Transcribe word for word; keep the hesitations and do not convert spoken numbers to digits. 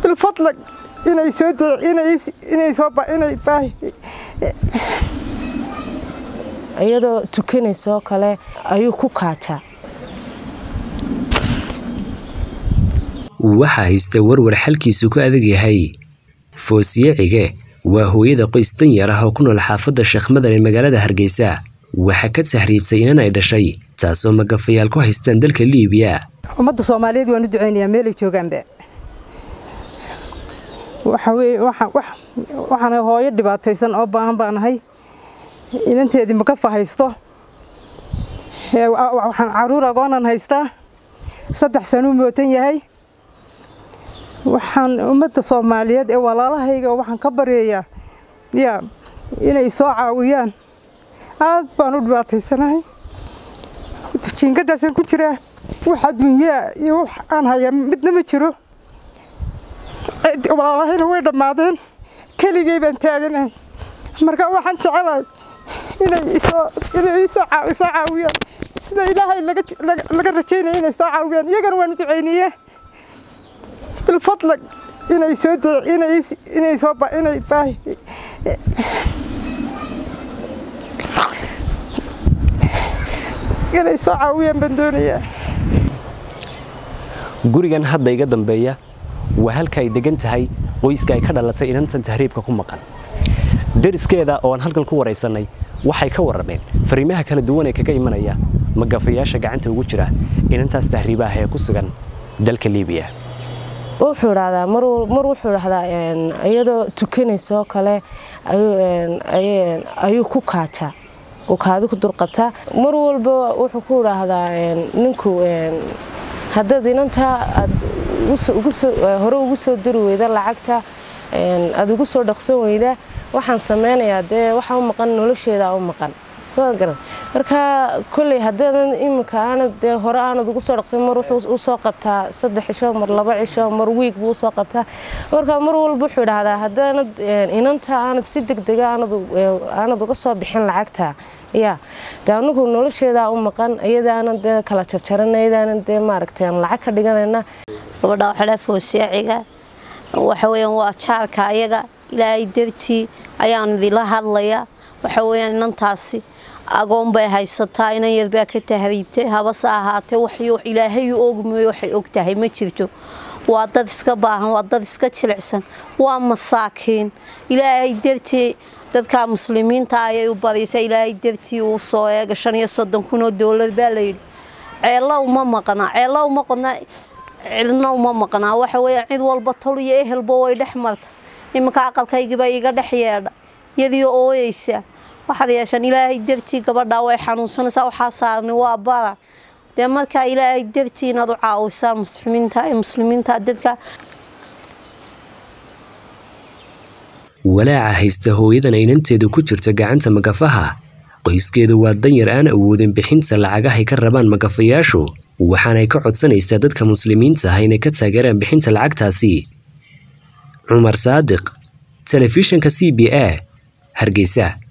بالفضل inay soo inay inay soo inay baahi ayadoo tukanayso kale ayuu ku kaajaa waxa haysta warwar xalkiisu ku adag yahay Foosiye Cige waa hooyada qoys tan yar ah oo ku nool xaafadda Sheekh Madan ee magaalada Hargeysa waxa ka tahriibtay inaan ay dhashay taasoo magafayaal ku haystaan dalka Liibiya ummadda Soomaaliyeed waan u duceynayaa meel ay joogaanba waxa way waxa waxana hooyo dhibaataysan oo baahan baanahay inanteedii ma ka fahaysto ee waxaan caruur agoonan haystaa saddex sano mootan yahay waxaan ummadda Soomaaliyeed ee walaalahayga waxaan ka bareeyaa ya inay soo caawiyaan aad baan u dhibaataysanahay jinkadaasaan ku jiraa waxa dunya iyo wax aan hayaa midna ma jiro walaalahayna way dhamaadeen kaligay baan taaganahay marka waxaan jecelahay inay isoo inay isoo caawiyaan sida ilaahay laga laga rajaynayo inay soo caawiyaan iyagana waan u duceynayaa بالفضل inay soo inay inay soo inay baahi inay soo caawiyaan bandooniya gurigan hadda iga dambeeya waa halka ay degan tahay qoyska ay ka dhalatay inantan tahriibka ku maqan deriskeeda oo aan halkan ku wareysanay waxay ka warameen fariimaha kala duwan ee kaga imanaya magafayaasha gacanta ugu jira inantaas tahriibaha ee ku sugan dalka Liibiya wuxuu raacdaa mar mar wuxuu raacdaa een ayadoo tukanayso kale ayuu een ayuu ku kaajaa oo kaadu ku durqabta mar walba wuxuu ku raacdaa een ninku een hadda dinanta aad ugu soo hore ugu soo diri weyda lacagta een aad ugu soo dhaqsan weyda waxaan sameynayaa dee waxa u maqan nolosheeda u maqan soo garan marka kulli haddaan imika aan de hore aan ugu soo dhaqsan mar wuxuu u soo qabtaa saddex cisho mar laba cisho mar week buu soo qabtaa marka mar walba wuxuu dhahdaa haddaan inanta aan si degdeg ah aan uga soo bixin lacagta ya daanagu nolosheeda u maqan ayadaana de kala jarjaranaydaana de maaragtay lacag ka dhiganayna gabadha waxa la Foosiye Ciga waxa weeyaan waa jaalka ayaga ilaahay dartii ayaan idila hadlaya waxa weeyaan inantaasi agoon bay haysataa inay yadba ka tahriibtay haba saahaatay waxyo ilaahay u ogmeeyo waxay ogtahay ma jirto waa dad iska baahan waa dad iska jilicsan waa masaakiin ilaahay dartii dadka muslimiinta ay u bariisay ilaahay dartii uu soo eega shan iyo soddon kun oo doolar baa la yiri ceelo uma maqna ceelo uma qodna cilna uma maqna waxa weeyaan cid walba toliyo ehelba way dhaxmarta imka aqalkayga bay iga dhaxyeedha yadii ooyeysa waxaad yeeshan ilaahay dartii gabadha way xanuunsanaysaa waxa saarni waa bara de marka ilaahay dartii inaad u caawisaa muslimiinta ee muslimiinta dadka walaaca haysta hooyadan inanteedu ku jirta gacanta magafaha qoyskeedu waa danyar aan awoodin bixinta lacagaha ay ka rabaan magafayaashu waxaana ay ka codsanaysaa dadka muslimiinta ah inay ka taageeraan bixinta lacagtaasi Umar Saadiq telefishinka C B A Hargeysa.